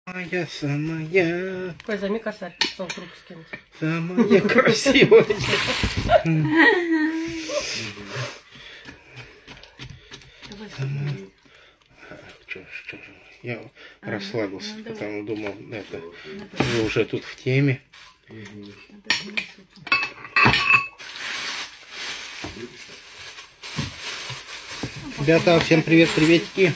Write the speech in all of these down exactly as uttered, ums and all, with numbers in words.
Моя самая... Ой, займи косарь, что вдруг скинуть. Самая красивая. Что же, я расслабился, потому думал, это, вы уже тут в теме. Ребята, всем привет, приветики.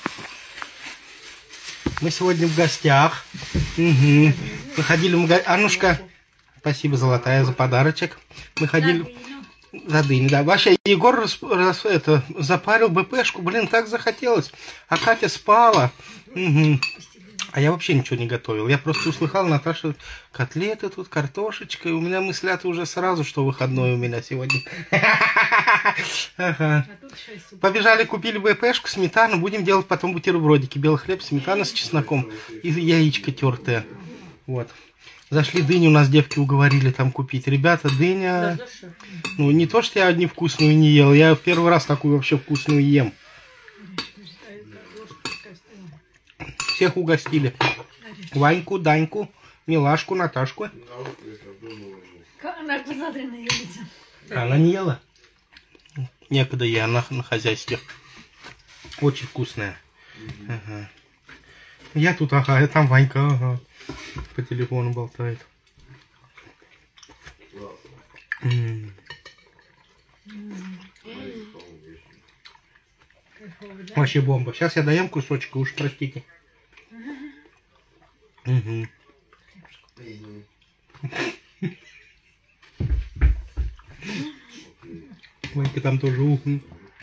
Мы сегодня в гостях. Угу. Мы ходили в магазин. Аннушка, спасибо, золотая, за подарочек. Мы ходили за дыню, да. Вообще, Егор рас, рас, это, запарил БПшку. Блин, так захотелось. А Катя спала. Угу. А я вообще ничего не готовил. Я просто услыхал, Наташа, котлеты тут, картошечка. И у меня мыслят уже сразу, что выходной у меня сегодня. Ага. Побежали, купили БПшку, сметану. Будем делать потом бутербродики. Белый хлеб, сметана с чесноком и яичко тертое. Вот. Зашли, дыню у нас девки уговорили там купить. Ребята, дыня... Ну, не то, что я невкусную не ел. Я в первый раз такую вообще вкусную ем. Всех угостили. Ваньку, Даньку, Милашку, Наташку. Она посмотри на ее лицо. Она не ела? Некогда я на, на хозяйстве. Очень вкусная. Ага. Я тут, ага, там Ванька, ага, по телефону болтает. М-м. Вообще бомба. Сейчас я доем кусочек, уж простите. Угу. Ванька там тоже ухнул.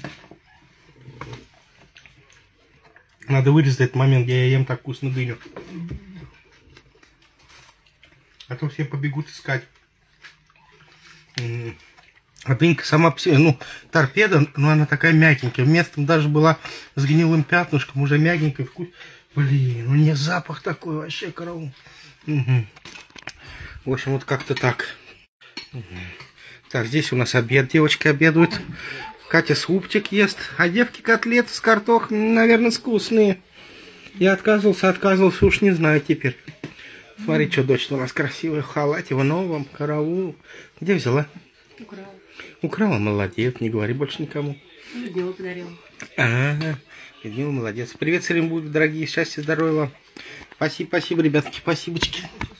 Надо вырезать этот момент, где я ем так вкусно дыню. А то все побегут искать. А дынька сама по себе, ну, торпеда, но она такая мягенькая. Местом даже была с гнилым пятнышком, уже мягенькая, вкус. Блин, у нее запах такой вообще караул. Угу. В общем, вот как-то так. Угу. Так, здесь у нас обед, девочки обедают. Катя супчик ест, а девки котлеты с картохой, наверное, вкусные. Я отказывался, отказывался, уж не знаю теперь. Смотри, что дочь у нас красивая в халате, в новом, караул. Где взяла? Украла. Украла, молодец, не говори больше никому. Людмила подарила. Ага, Людмила, молодец. Привет, Саримбуд, дорогие, счастья, здоровья вам. Спасибо, спасибо, ребятки, спасибочки.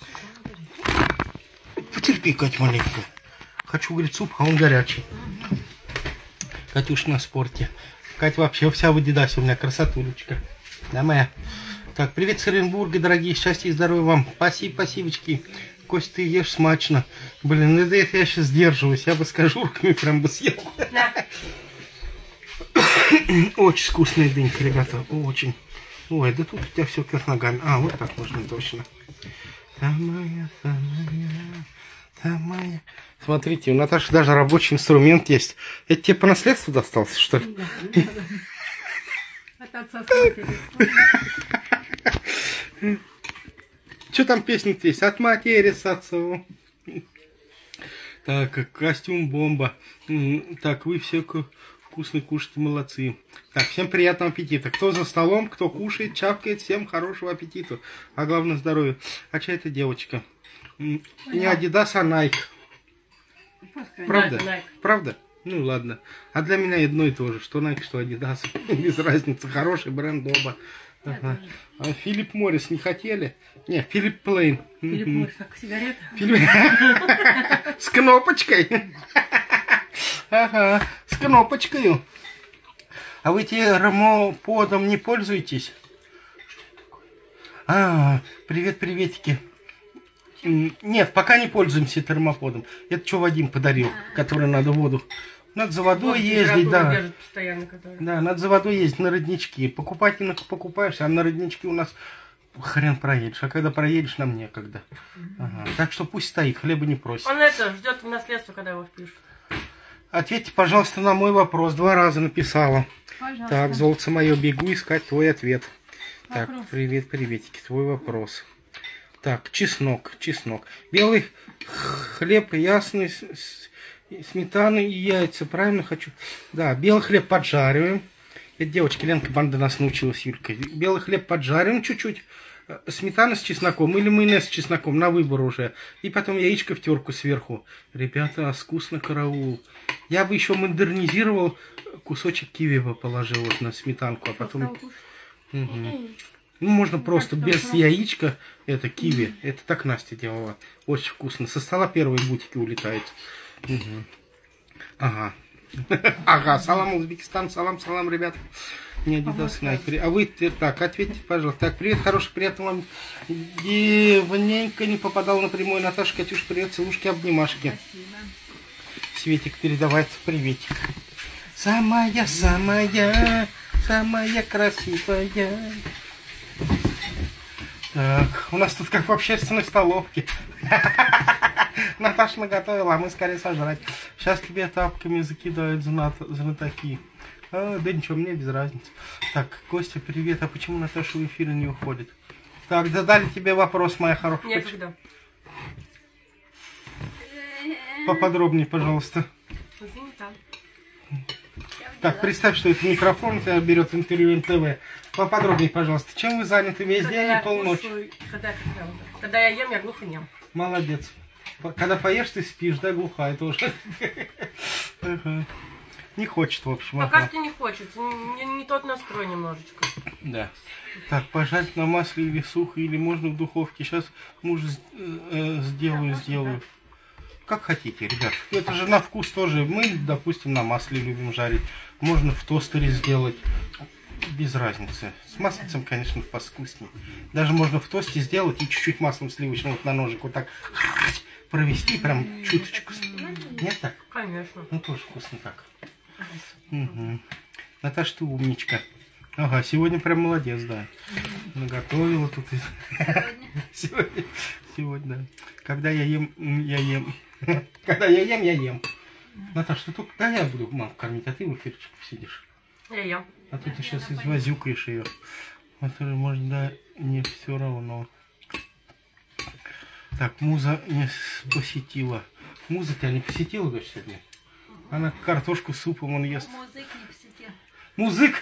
Потерпи, Кать, маленько. Хочу, говорит, суп, а он горячий. Катюш на спорте. Катя вообще вся в Адидасе, у меня красотулечка. Да, моя. Так, привет с Оренбурга, дорогие, счастья и здоровья вам. Спасибо, спасибочки. Кость, ты ешь смачно. Блин, это я сейчас сдерживаюсь, я бы с кожурками прям бы съел. Очень вкусная дынька, ребята, очень. Ой, да тут у тебя все как ногами. А, вот так можно точно. Самая, самая, самая. Смотрите, у Наташи даже рабочий инструмент есть. Это тебе по наследству достался, что ли? От отца смотрели. Что там песня-то есть? От матери с отцом. Так, костюм бомба. Так, вы все вкусно кушаете, молодцы. Так, всем приятного аппетита. Кто за столом, кто кушает, чавкает, всем хорошего аппетита. А главное здоровья. А чья это девочка? Не Адидас, а Nike. Правда? Nike. Правда? Ну ладно. А для меня одно и то же. Что Nike, что Adidas. Без разницы. Хороший бренд оба. Ага. А Филипп Моррис не хотели? Не, Филипп Плейн. Филипп Моррис, как сигарета. С кнопочкой. Ага, с кнопочкой. А вы термоподом не пользуетесь? А, привет, приветики. Нет, пока не пользуемся термоподом. Это что Вадим подарил, который надо воду. Надо за водой ездить, да. Да, надо за водой ездить на роднички. Покупать не покупаешь, а на роднички у нас хрен проедешь. А когда проедешь, нам некогда. Ага. Так что пусть стоит, хлеба не просит. Он это, ждет в наследство, когда его впишут. Ответьте, пожалуйста, на мой вопрос. Два раза написала. Пожалуйста. Так, золото мое, бегу искать твой ответ. Так, Вопрос. привет, приветики, твой вопрос. Так, чеснок, чеснок. Белый хлеб ясный, сметана и яйца, правильно хочу? Да, белый хлеб поджариваем. Это девочка Ленка Банда нас научилась, Юлька. Белый хлеб поджариваем чуть-чуть. сметана с чесноком или майонез с чесноком, на выбор уже. И потом яичко в терку сверху. Ребята, вкусно караул. Я бы еще модернизировал, кусочек киви бы положил вот на сметанку, а потом... Угу. Ну, можно просто без яичка, это киви. Это так Настя делала. Очень вкусно. Со стола первые бутики улетают. Угу. Ага. Ага, салам, Узбекистан, салам, салам, ребят. Не Адидас снайпер. А вы так, ответьте, пожалуйста. Так, привет, хороший, приятно вам. Девненько не попадал на прямой. Наташа, Катюш, привет, целушки, обнимашки. Спасибо. Светик передавает приветик. Самая, самая, самая красивая. Так, у нас тут как в общественной столовке. Наташа наготовила, а мы скорее сожрать. Сейчас тебе тапками закидают знатоки. А, да ничего, мне без разницы. Так, Костя, привет. А почему Наташа в эфире не уходит? Так, задали тебе вопрос, моя хорошая. Некогда. Поподробнее, пожалуйста. Занята. Так, представь, что это микрофон, тебя берет интервью эн тэ вэ. Поподробнее, пожалуйста. Чем вы заняты весь Когда день я и полночь? кушаю, Когда, я когда, когда я ем, я глухо не ем. Молодец. Когда поешь, ты спишь, да, глухая тоже. Не хочет, в общем. Пока что не хочется. Не, не тот настрой немножечко. Да. Так, пожарить на масле или сухо, или можно в духовке. Сейчас муж э, сделаю, сделаю. Как хотите, ребят. Это же на вкус тоже. Мы, допустим, на масле любим жарить. Можно в тостере сделать. Без разницы. С маслицем, конечно, повкуснее. Даже можно в тосте сделать и чуть-чуть маслом сливочным вот на ножик вот так провести, прям чуточку. Нет так? Конечно. Ну, тоже вкусно так. Угу. Наташа, ты умничка. Ага, сегодня прям молодец, да. Наготовила тут. Сегодня. Сегодня, да. Когда я ем, я ем. Когда я ем, я ем. Наташа, ты только... Да, я буду маму кормить, а ты в эфирчике сидишь. Я ем. А тут ты сейчас извозюкаешь ее. Это же, может, да, не все равно. Так, Муза не посетила. Муза тебя не посетила, дочь, сегодня? Она картошку с супом он ест. Музык не посетил. Музык!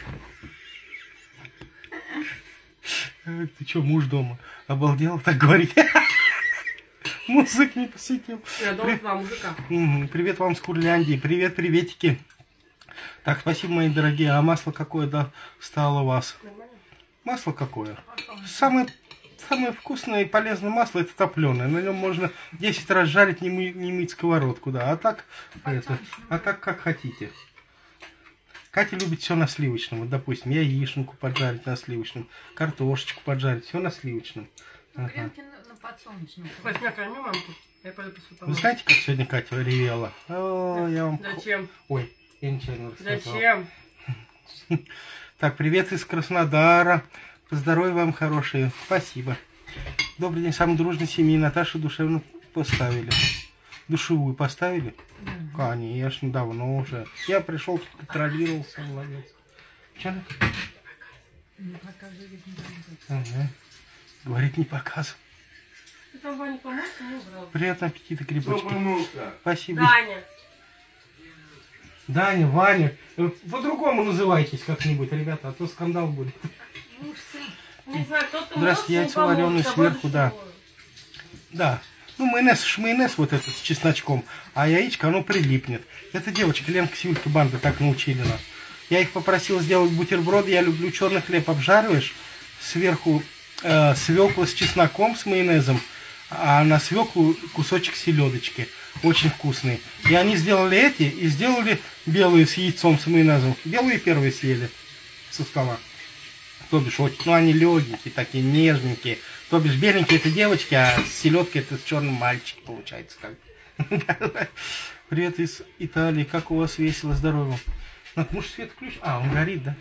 Ты что, муж дома? Обалдел так говорить? Музык не посетил. Я дома два мужика. Привет вам с Курляндии. Привет, приветики. Так, спасибо, мои дорогие. А масло какое, да, стало у вас? Масло какое? Самое, самое вкусное и полезное масло — это топленое. На нем можно десять раз жарить, не, мы, не мыть сковородку, да. А так, это, а так как хотите. Катя любит все на сливочном. Вот, допустим, яичнику поджарить на сливочном, картошечку поджарить, все на сливочном. Ага. Гренки на, на подсолнечном. Пусть меня корми, мамку. Я пойду посуду. Вы знаете, как сегодня Катя ревела? О, я вам... Зачем? Ой, я нечаянно рассказал. Зачем? Так, привет из Краснодара. Здоровья вам, хорошие. Спасибо. Добрый день, самой дружной семьи. Наташу душевно поставили. Душевую поставили? Да. Конечно, давно уже. Я пришел, тут контролировался, молодец. Че? Не показывай, не показывай. Ага. Говорит, не показывай. Ты там Ваня помочь, не убрал. Приятного аппетита, грибочки. Спасибо. Даня. Даня, Ваня. По-другому называйтесь как-нибудь, ребята, а то скандал будет. Муж, сын. Не знаю, кто-то Здравствуйте, яйца вареные сверху, да. Да. Ну, майонез, майонез вот этот с чесночком, а яичко, оно прилипнет. Это девочка, Ленка Сивулька Банда, так научили нас. Я их попросил сделать бутерброды, я люблю черный хлеб, обжариваешь, сверху э, свекла с чесноком, с майонезом, а на свеклу кусочек селедочки. Очень вкусные. И они сделали эти, и сделали белые с яйцом, с майонезом. Белые первые съели со стола. То бишь, очень, ну они легенькие, такие нежненькие. То бишь, беленькие это девочки, а селедка это с черным мальчик получается. Как. Привет из Италии. Как у вас весело, здорово? Ну, муж свет включил. А, он горит, да?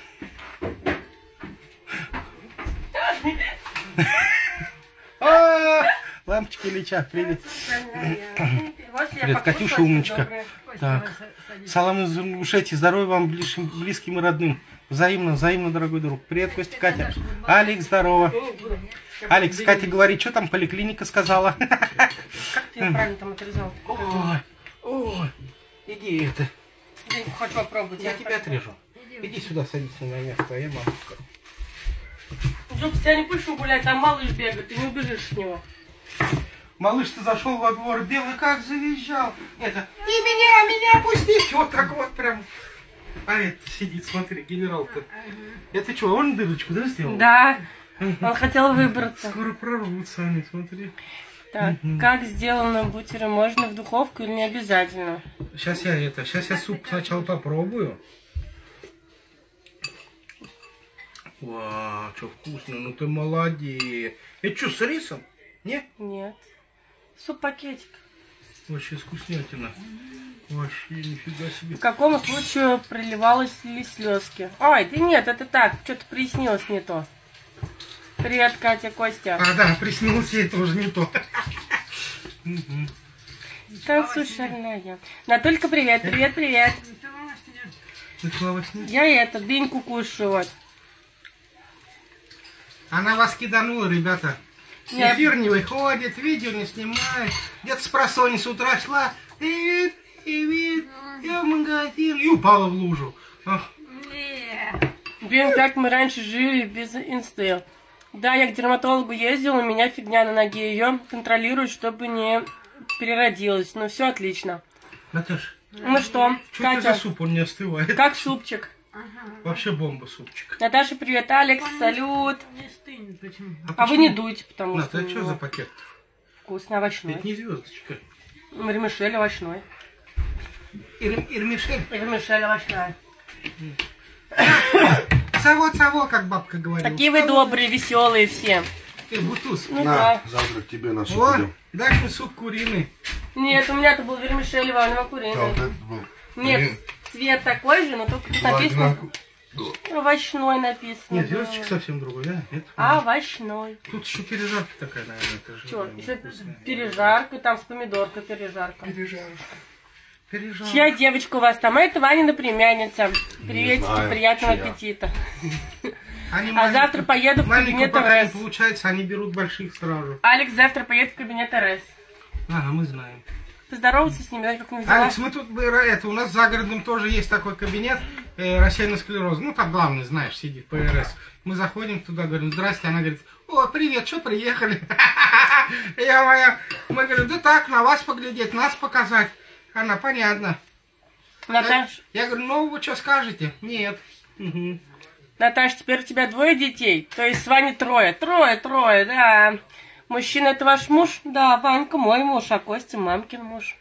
Лампочки летят. Привет. Привет, Катюша, умничка. Так. Салам из Ингушетии. Здоровья вам, близким, близким и родным. Взаимно, взаимно, дорогой друг. Привет, Костя, Катя. Алекс, здорово. Алекс, Катя говорит, что там поликлиника сказала? Как ты правильно там отрезал? Ой, ой, иди это. Я хочу попробовать. Я тебя отрежу. Иди сюда, садись на мое место, а я маму. Джук, тебя не пущу гулять, там малыш бегает, ты не убежишь от него. Малыш-то зашел во двор, белый как завизжал. Это, и меня, меня пустите. Вот так вот прям. А это сидит, смотри, генерал-то. Это что, он дырочку, да, сделал? Да, он хотел выбраться. Скоро прорвутся они, смотри. Так, как сделано бутеры? Можно в духовку или не обязательно? Сейчас я это, сейчас я суп сначала попробую. Вау, что вкусно, ну ты молодец. Это что, с рисом? Нет? Нет. Суп-пакетик. Вообще вкуснятина. Вообще нифига себе. В каком случае проливалась ли слезки? Ой, да нет, это так, что-то приснилось не то. Привет, Катя, Костя. А, да, приснилось ей тоже не то. Танцуй, шальная. Наталька, привет, привет, привет. Я это, дыньку кушаю, вот. Она вас киданула, ребята. Нет. Эфир не выходит, видео не снимает. Где-то с просони с утра шла. Привет, привет, я в магазин. И упала в лужу. Ах. Блин, как мы раньше жили без инсты. Да, я к дерматологу ездила, у меня фигня на ноге. Ее контролируют, чтобы не переродилась. Ну, все отлично. Наташ, Ну что, что это Катя, за суп, он не остывает? как супчик? Вообще бомба супчик. Наташа, привет, Алекс, салют. Не стынет почему. А вы не дуйте, потому Ната, что а у что него за пакет? вкусный овощной. Это не звездочка. Вермишель овощной. Ир, Ирмишель. Вермишель овощная. Саво-саво, как бабка говорила. Такие вы добрые, веселые все. Ты, бутуз. Ну На, да. завтра к тебе на суп О, идем. дальше суп куриный. Нет, у меня-то был вермишель Иванова Да, вот куриный. это был. Нет, цвет такой же, но только тут написано овощной написано. Нет, было. звездочка совсем другой, да? Нет? Овощной. Тут еще пережарка такая, наверное. Это же Что, ну, еще вкусная. пережарка, там с помидоркой пережарка. Пережарка. Пережарка. Чья девочка у вас там? Это Ванина племянница. Приветики, знаю, приятного чья. аппетита. Они А малень- завтра поеду в маленького кабинет пока не РС. получается, они берут больших сразу. Алекс завтра поедет в кабинет РС. Ага, мы знаем. Поздороваться с ними, да, как не взяла. Алекс, мы тут, бы, это, у нас за городом тоже есть такой кабинет э, рассеянный склероз. Ну, там главный, знаешь, сидит, ПРС. Мы заходим туда, говорим, здрасте. Она говорит, о, привет, что приехали? Я моя, мы говорим, да так, на вас поглядеть, нас показать. Она, понятно. Наташ, Я говорю, ну, вы что скажете? Нет. Угу. Наташ, теперь у тебя двое детей, то есть с Ваней трое. Трое, трое, да. Мужчина, это ваш муж? Да, Ванька мой муж, а Костя мамкин муж.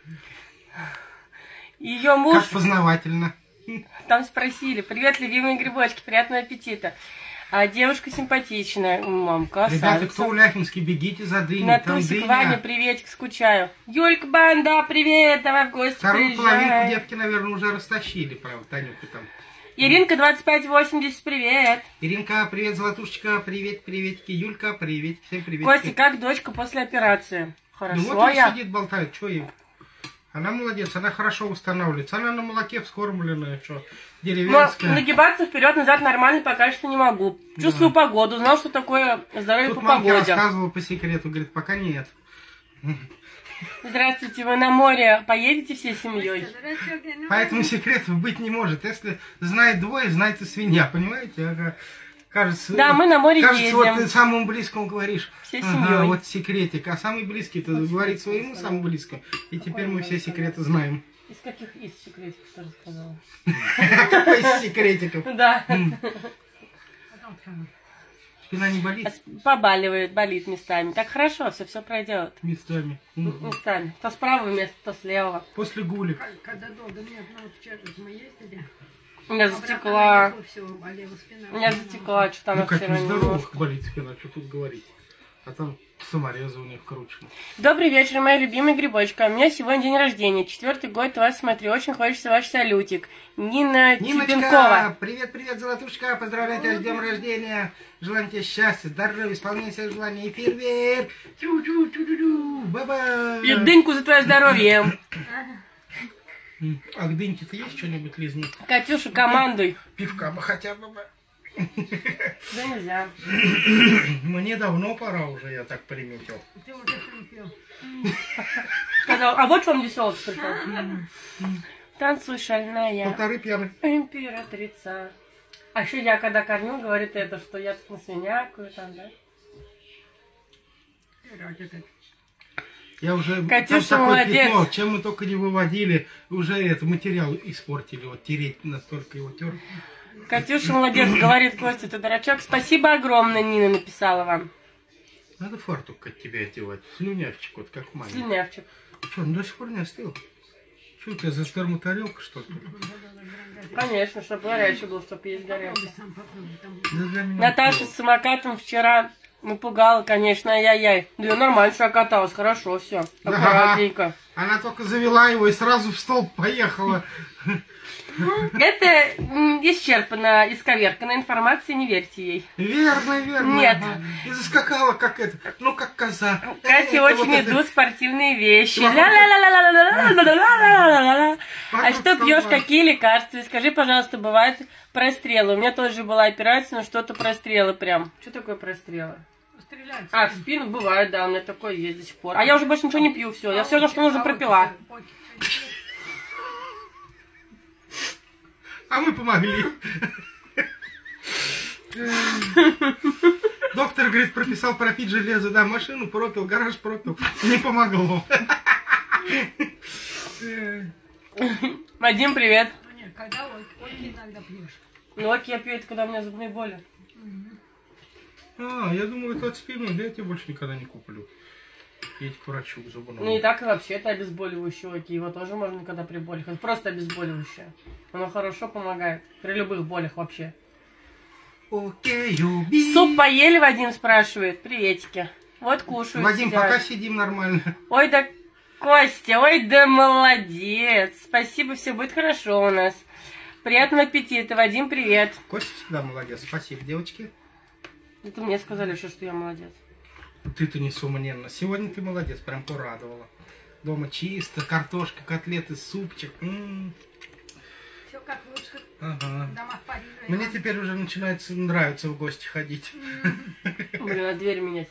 Ее муж, Как познавательно. там спросили, привет, любимые грибочки, приятного аппетита. А девушка симпатичная, мамка, Ребята, кто у Ляхински, бегите за дыней. Там Натусик, дыня. Ваня, приветик, скучаю. Юлька, банда, привет, давай в гости Вторую половинку приезжай. девки, наверное, уже растащили, правда, Танюха там. Иринка, двадцать пять восемьдесят, привет. Иринка, привет, Золотушечка, привет, приветики. Юлька, привет, всем привет. Костя, как дочка после операции? Хорошо, Ну вот он я. сидит, болтает, что ей? Она молодец, она хорошо восстанавливается. Она на молоке вскормленная, что, Но деревенская. нагибаться вперед-назад нормально пока что не могу. Чувствую погоду, знал, что такое здоровье Тут по мамке погоде. рассказывала по секрету, говорит, пока нет. Здравствуйте, вы на море поедете всей семьей? Поэтому секретов быть не может. Если знает двое, знает и свинья, понимаете? Ага. Кажется, Да, мы на море кажется, едем. вот ты самому близкому говоришь, Всей ага, семьей. вот секретик, а самый близкий ты говорит своему самому близкому. И теперь мы все секреты знаем. Из каких из секретиков, что рассказала? Какой из секретиков? Да. Спина не болит? Побаливает, болит местами. Так хорошо, все, все пройдет. Местами. Мгм. Местами. То с правого места, то с левого. После гулик. Когда долго нет, ну вот вчера мы ездили. У меня Обратно затекла. наехала, всё, болела спина. У меня затекла, что там Ну как вчера у здоровых немножко. болит спина, что тут говорить. А там саморезы у них вкручены. Добрый вечер, моя любимая грибочка. У меня сегодня день рождения. Четвертый год вас смотрю. Очень хочется ваш салютик. Нина Тибенкова. Ниночка, привет-привет, Золотушка, поздравляю тебя с днем рождения. Желаю тебе счастья, здоровья, исполнения своих желаний. И фейерверк. Чу-чу-чу-чу-чу. Ба-ба. И дыньку за твое здоровье. А к дыньке-то есть что-нибудь лизнуть? Катюша, командуй. Пивка бы хотя бы. бы. Да нельзя. Мне давно пора уже, я так приметил. Ты уже всё пил. Сказал, а вот вам веселость пришел. Танцуй, шальная. Полторы пьяны. Императрица. А еще я когда кормил, говорит это, что я тут на свинякую там, да? Я уже... Катюша, там такое молодец. пятно, чем мы только не выводили, уже это материал испортили. Вот тереть настолько его тер. Катюша, молодец, говорит, Костя, ты дурачок. Спасибо огромное, Нина написала вам. Надо фартук от тебя одевать. Слюнявчик, вот как маме. Слюнявчик. Что, он до сих пор не остыл? Что, у тебя за термотарелка, что ли? Конечно, чтобы горячий был, чтобы есть горячий. Сам попробуй, там Да для меня Наташа тоже. с самокатом вчера напугала, конечно, ай-яй-яй. Да я нормально что каталась, хорошо, все. Аккуратненько. Она только завела его и сразу в столб поехала. Это м, исчерпано, исковеркана информация, не верьте ей. Верно, верно. Нет. Ага. И заскакала, как это, ну, как коза. Кате Это очень вот это- идут спортивные вещи. Вокруг- Ля-ля-ля-ля-ля-ля-ля-ля-ля-ля. А Вокруг что пьешь, стола. какие лекарства? Скажи, пожалуйста, бывают прострелы? У меня тоже была операция, но что-то прострелы прям. Что такое прострелы? стрелять. А, в спину бывает, да, у меня такое есть до сих пор. А я уже больше ничего не пью, все. Я все, что нужно, пропила. А мы помогли. Доктор, говорит, прописал пропить железо, да, машину пропил, гараж пропил. Не помогло. Вадим, привет. Ну нет, когда вот, вот иногда пьешь. Ну вот я пью это, когда у меня зубные боли. А, я думал, это от спины, да я тебе больше никогда не куплю. Едь к врачу, к зубному. Ну и так и вообще это обезболивающее, окей, его тоже можно когда при болях. Это просто обезболивающее. Оно хорошо помогает при любых болях вообще. Окей, люби. Суп поели, Вадим спрашивает. Приветики. Вот кушают. Вадим, сидят. пока сидим нормально. Ой, да Костя, ой, да молодец. Спасибо, все будет хорошо у нас. Приятного аппетита. Вадим, привет. Костя всегда молодец. Спасибо, девочки. Это мне сказали еще, что я молодец. Ты-то несомненно. Сегодня ты молодец, прям порадовала. Дома чисто, картошка, котлеты, супчик. М-м. Все как лучше Ага. в домах Парижа. Мне теперь уже начинается нравиться в гости ходить. Блин, надо дверь менять.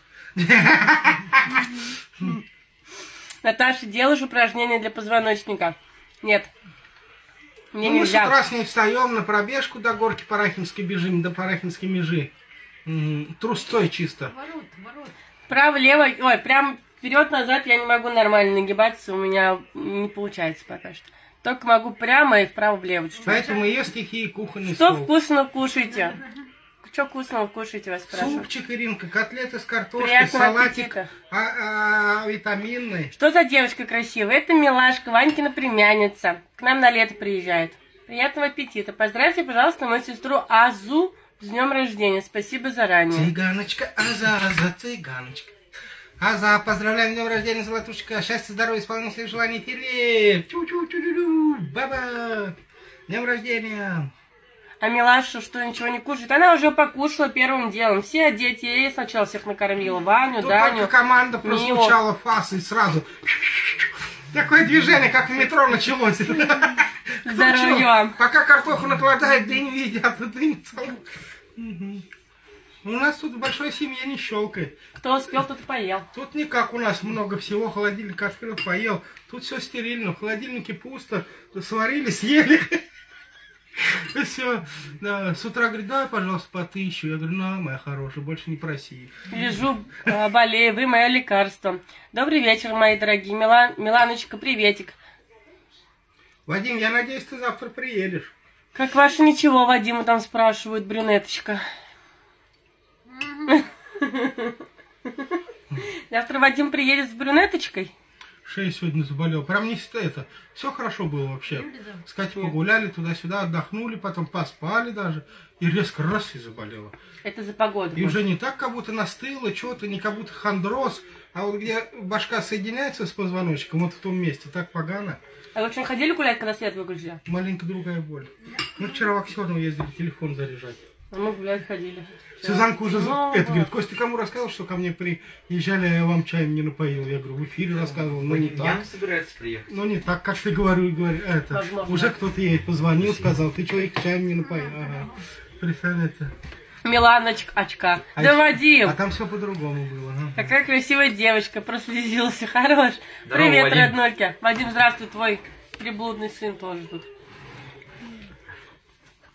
Наташа, делаешь упражнения для позвоночника? Нет. Мне Ну, мы с нельзя. утра с ней встаем на пробежку до горки Парахинской бежим, до Парахинской межи. М, Трусцой чисто. Ворот, ворот. Право-лево, ой, прям вперед-назад я не могу нормально нагибаться, у меня не получается пока что. Только могу прямо и вправо-влево чуть-чуть. Поэтому ее стихи и кухонный Что стол. вкусно кушаете? Что вкусного кушаете, вас спрашиваю? Супчик, Иринка, котлеты с картошкой, Приятного салатик аппетита. а, а, витаминный. Что за девочка красивая? Это милашка, Ванькина племянница. К нам на лето приезжает. Приятного аппетита. Поздравьте, пожалуйста, мою сестру Азу с днем рождения. Спасибо заранее. Цыганочка, Аза, Аза, цыганочка. Аза, поздравляем с днем рождения, золотушка. Счастья, здоровья, исполнения всех желаний. Филипп. Чу-чу-чу-чу-чу. Баба. С днем рождения. А Милаша что, ничего не кушает? Она уже покушала первым делом. Все дети, я ей сначала всех накормила. Ваню, Тут Даню. только команда прозвучала фас и сразу. Такое движение, как в метро началось. За рулем. Пока картоху накладают, дынь видят, дынь целую. Мгм. У нас тут в большой семье не щелкает. Кто успел, тот и поел. Тут не как у нас много всего, холодильник открыл, поел. Тут все стерильно, в холодильнике пусто, сварили, съели. И все. Да. С утра говорит, дай, пожалуйста, по тысячу. Я говорю, на, моя хорошая, больше не проси. Лежу, э, болею, вы мое лекарство. Добрый вечер, мои дорогие. Мила... Миланочка, приветик. Вадим, я надеюсь, ты завтра приедешь. Как ваше ничего, Вадима там спрашивают, брюнеточка. Завтра Вадим приедет с брюнеточкой? Шея сегодня заболел. Прям не с- это. Все хорошо было вообще. С Катей погуляли туда-сюда, отдохнули, потом поспали даже. И резко раз и заболела. Это за погоду. И уже не так, как будто настыло, что-то, не как будто хондроз. А вот где башка соединяется с позвоночником, вот в том месте, так погано. А вы что, ходили гулять, когда свет выключили? Маленько другая боль. Мы вчера в Аксеново ездили телефон заряжать. А мы гулять ходили. Сюзанка уже за- Ага. это говорит, Костя, ты кому рассказывал, что ко мне приезжали, а я вам чаем не напоил? Я говорю, в эфире рассказывал, но не так. Ян собирается приехать. Ну не так, как ты говорю, говорю это. Возможно. Уже кто-то ей позвонил, сказал, ты человек чаем не напоил. Ага. Представляете? Миланочка, очка. А Да, еще- Вадим! А там все по-другому было. Ага. Какая красивая девочка, прослезился, хорош. Здорово, Привет, Вадим. роднулька. Вадим, здравствуй, твой приблудный сын тоже тут.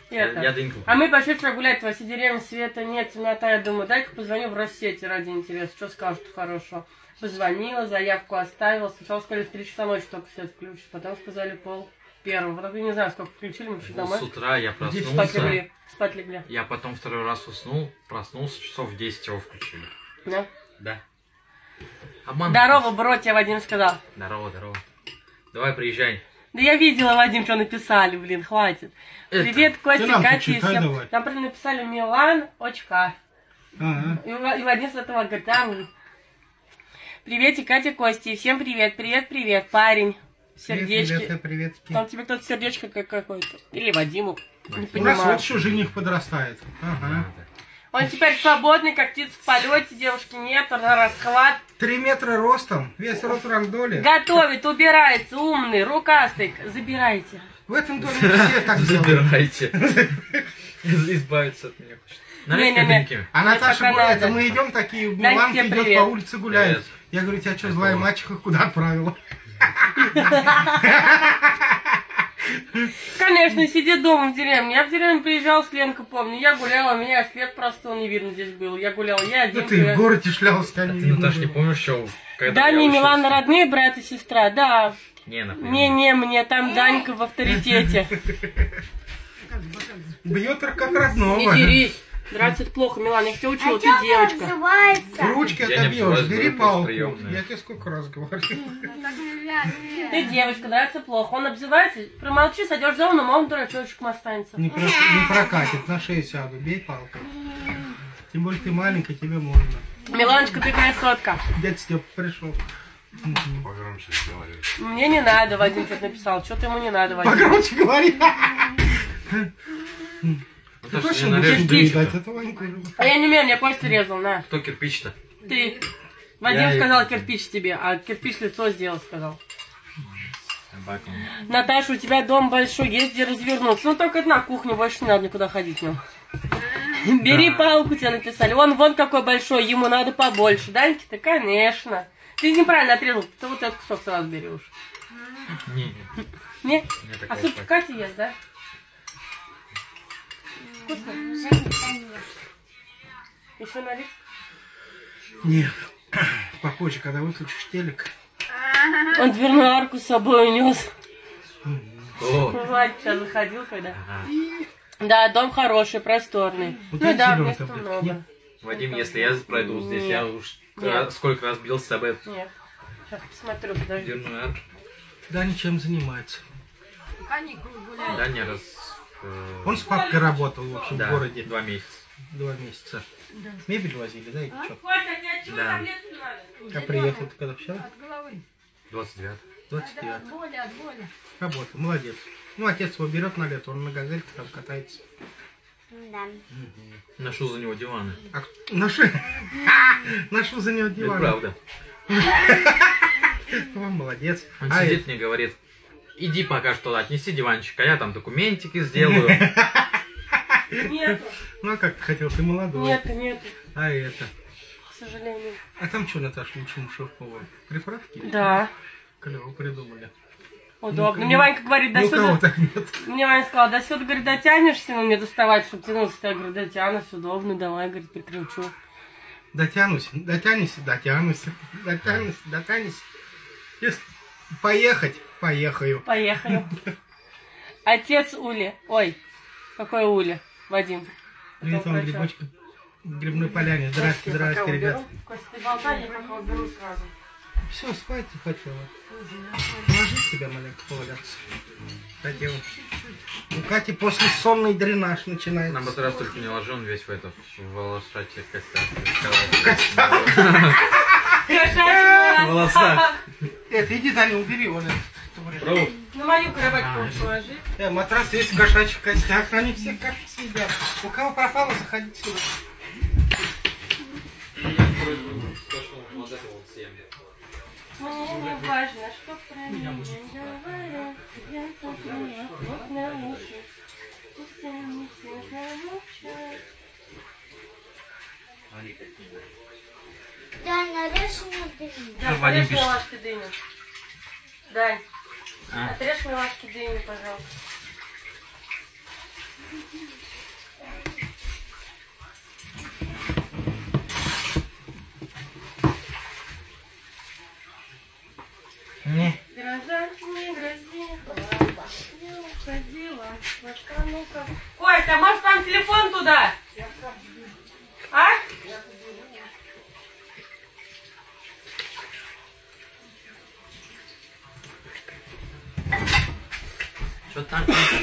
Это. Я Дыньку. А мы пошли вчера гулять, во всей деревне света нет, темнота. Я думаю, дай-ка позвоню в Россети ради интереса, что скажут хорошо. Позвонила, заявку оставила. Сначала сказали, в три часа ночи только свет включат, потом сказали пол первого. Потом я не знаю, сколько включили, мы чуть домой. С утра я Спать проснулся. легли. Спать легли. Я потом второй раз уснул, проснулся, часов в десять его включили. Да? Да. Обман. Здорово, бро, тебе Вадим сказал. Здорово, здорово. Давай, приезжай. Да я видела, Вадим, что написали, блин, хватит. Это. Привет, Костя, Ты нам Катя и почитай всем. давай. Нам прям написали Милан, очка. Ага. И, Ва- и Вадим с этого говорит, там. Приветик, Катя, Костя, и всем привет, привет, привет, парень. Сердечки. Привет, приветики. Там тебе кто-то сердечко как какое-то. Или Вадиму. Не Вадим. У нас понимаю. вот еще жених подрастает. Ага. Он теперь свободный, как птица в полете, девушки нет, на расхват. Три метра ростом, весь рот рандоли. Готовит, убирается, умный, рукастый. Забирайте. В этом доме все так делают. Забирайте. Избавиться от меня хочет. Налей-ка Не-не-не. Дыньки. А Наташа Пока гуляет, а надо. мы идем такие, Дай Миланка тебе идет привет. по улице гуляет. Привет. Я говорю, тебя что, злая мачеха куда отправила? Конечно, сиди дома в деревне. Я в деревню приезжал с Ленкой, помню. Я гуляла, меня след просто не видно здесь был. Я гуляла, я Да один. ты в городе шлялся, а не Ты, видно Наташ, не было. помнишь, что... когда Да, я не учился? Милана родные, брат и сестра, да. Не, например. Не-не, мне там Данька в авторитете. Бьет как родного. Не дерись. Драться это плохо, Милана. Я тебя учила, ты девочка. называется? Ручки Я не отобьешь, обзываюсь, бери говорю, палку. приемная. Я тебе сколько раз говорю. Ты девочка, драться плохо. Он обзывается, промолчи, сойдешь дома, но мама дурачочек останется. Не, про- не прокатит, на шею сяду, бей палкой. Тем более ты маленькая, тебе можно. Миланочка, ты красотка. Дядя Степа пришел. Погромче сделали. Мне не надо, Вадим что-то написал. Что-то ему не надо, Вадим. Погромче говори. Ты Наташ, точно не будешь нарежь кирпич? доедать Дыньку. это, Ваньку? А я не умею, мне Костя резал, на. Кто кирпич-то? Ты. Вадим Я- сказал кирпич тебе, а кирпич лицо сделал, сказал. Собака. Наташа, у тебя дом большой, есть где развернуться. Ну только на кухню, больше не надо никуда ходить. Ну. Бери палку, тебе написали. Он вон какой большой, ему надо побольше. Даньки-то, конечно. Ты неправильно отрезал, ты вот этот кусок сразу бери уж. Не, не. Не? У меня А такая суп пачка. Катя ест, да? Вкусно? Еще налить? Нет. Попозже, когда выключишь телек. Он дверную арку с собой унес. О, Вадик сейчас заходил, когда. ага. Да, дом хороший, просторный. Вот Ну эти да, зеленые места таблетки много. нет? Вадим, если я пройду здесь, я уж Нет. раз- сколько раз бился об эту Нет. Сейчас посмотрю, подожди. дверную арку. Да, ничем занимается. Каникулы гуляют. Да, не раз... э, Он с папкой работал, в общем, да, в городе. два месяца. Два месяца. Мебель возили, да, и что? Костя, тебе от чего Да. таблетки надо? А приехал ты когда вчера? От головы. двадцать девятое. двадцать От девятого. боли, от боли. Работа, молодец. Ну, отец его берет на лето, он на газельке там катается. Да. Ношу за него диваны. А ношу, ношу за него Это диван. правда. Вам молодец. Он А сидит мне говорит, иди пока что отнеси диванчик, а я там документики сделаю. Нету, ну, а как ты хотел, ты молодой. нету, нету, А это? к сожалению. А там что, Наташа, лучшему шеф-повару? Приправки? Да, Клево придумали. удобно. Ну, Мне Ванька говорит, до Ну, у кого сюда... так нет? Мне Ваня сказал, до сюда, говорит, дотянешься, ну, мне доставать, чтобы тянулся. Я говорю, дотянусь, удобно, давай, говорит, прикручу. Дотянусь, дотянусь, дотянусь, дотянусь, дотянусь. Если поехать, поехаю. Поехали. Отец Ули. Ой, какой Ули? Вадим. Привет вам, грибочки. В грибной поляне. Здрасте, здрасте, ребят. Костя, ты болтай, я пока уберу сразу. Все, спать ты хотела. Ложись тебя маленько поваляться. Хотела. У Кати после сонный дренаж начинается. Нам этот раз только не ложи, он весь в это, в волосатых костях. В волосах. Это, иди, Даня, убери вот этот. Пробуй. На мою кроватку положи. Э, матрас весь в кошачьих костях, они все каши съедят. У кого пропало, заходите сюда. Мне не важно, что про меня говорят. Я такая, вот на уши. Пусть они все замолчат. Да, нарежь мне дыню. Да, Вадим отрежь пишет. милашки дыню. Дань, А? отрежь милашки дыню, пожалуйста. Не. Гроза не грозила, не уходила. Ну-ка, ну-ка. Кость, а может там телефон туда? А? Что там?